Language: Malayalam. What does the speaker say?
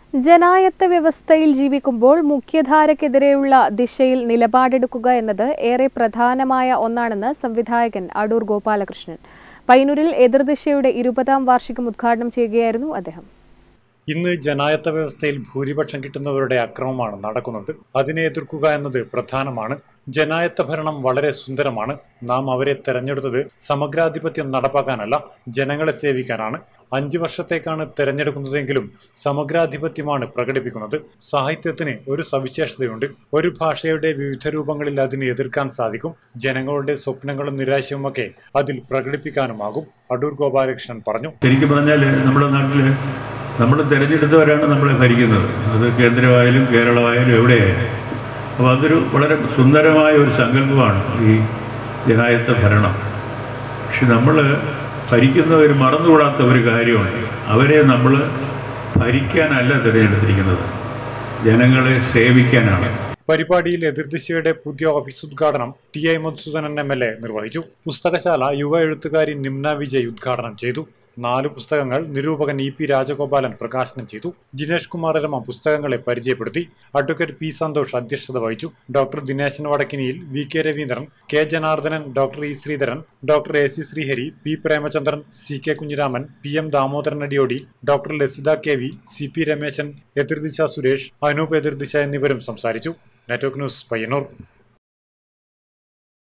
ജനായത്ത വ്യവസ്ഥയിൽ ജീവിക്കുമ്പോൾ മുഖ്യധാരക്കെതിരെയുള്ള ദിശയിൽ നിലപാടെടുക്കുക എന്നത് ഏറെ പ്രധാനമായ ഒന്നാണെന്ന് സംവിധായകൻ അടൂർ ഗോപാലകൃഷ്ണൻ. പയ്യന്നൂരിൽ എതിർദിശയുടെ 20ാം വാർഷികം ഉദ്ഘാടനം ചെയ്യുകയായിരുന്നു അദ്ദേഹം. ഇന്ന് ജനായത്ത വ്യവസ്ഥയിൽ ഭൂരിപക്ഷം കിട്ടുന്നവരുടെ അക്രമമാണ് നടക്കുന്നത്. അതിനെ എതിർക്കുക എന്നത് പ്രധാനമാണ്. ജനായത്ത ഭരണം വളരെ സുന്ദരമാണ്. നാം അവരെ തെരഞ്ഞെടുത്തത് സമഗ്രാധിപത്യം നടപ്പാക്കാനല്ല, ജനങ്ങളെ സേവിക്കാനാണ്. 5 വർഷത്തേക്കാണ് തെരഞ്ഞെടുക്കുന്നതെങ്കിലും സമഗ്രാധിപത്യമാണ് പ്രകടിപ്പിക്കുന്നത്. സാഹിത്യത്തിന് ഒരു സവിശേഷതയുണ്ട്. ഒരു ഭാഷയുടെ വിവിധ രൂപങ്ങളിൽ അതിനെ എതിർക്കാൻ സാധിക്കും. ജനങ്ങളുടെ സ്വപ്നങ്ങളും നിരാശയുമൊക്കെ അതിൽ പ്രകടിപ്പിക്കാനുമാകും. അടൂർ ഗോപാലകൃഷ്ണൻ പറഞ്ഞു. ശരിക്കും പറഞ്ഞാൽ നമ്മുടെ നാട്ടിൽ നമ്മൾ തിരഞ്ഞെടുത്തവരാണ് നമ്മളെ ഭരിക്കുന്നത്. അത് കേന്ദ്രമായാലും കേരളമായാലും എവിടെയായാലും. അപ്പോൾ അതൊരു വളരെ സുന്ദരമായ ഒരു സങ്കല്പമാണ് ഈ ജനായത്ത ഭരണം. പക്ഷെ നമ്മൾ ഭരിക്കുന്നവർ മറന്നുകൂടാത്ത ഒരു കാര്യമുണ്ട്. അവരെ നമ്മൾ ഭരിക്കാനല്ല തിരഞ്ഞെടുത്തിരിക്കുന്നത്, ജനങ്ങളെ സേവിക്കാനാണ്. പരിപാടിയിൽ എതിർദിശയുടെ പുതിയ ഓഫീസ് ഉദ്ഘാടനം ടി.ഐ. മധുസൂദനൻ MLA നിർവഹിച്ചു. പുസ്തകശാല യുവ എഴുത്തുകാരി നിംന വിജയ് ഉദ്ഘാടനം ചെയ്തു. 4 പുസ്തകങ്ങൾ നിരൂപകൻ E.P. രാജഗോപാലൻ പ്രകാശനം ചെയ്തു. ജിനേഷ് കുമാർ രമ പുസ്തകങ്ങളെ പരിചയപ്പെടുത്തി. Advocate P. സന്തോഷ് അധ്യക്ഷത വഹിച്ചു. Doctor Dineshan Vadakkiniyil, V.K. Raveendran, K. Janardhanan, doctor E. Sreedharan, doctor A.C. Sreehari, P. Premachandran, C.K. Kunhiraman, P.M. Damodaran Adiyodi, doctor Lasitha KV, C.P. Rameshan, Ethirdisha Suresh, Anoop Ethirdisha എന്നിവരും സംസാരിച്ചു. Network news, Payyanur.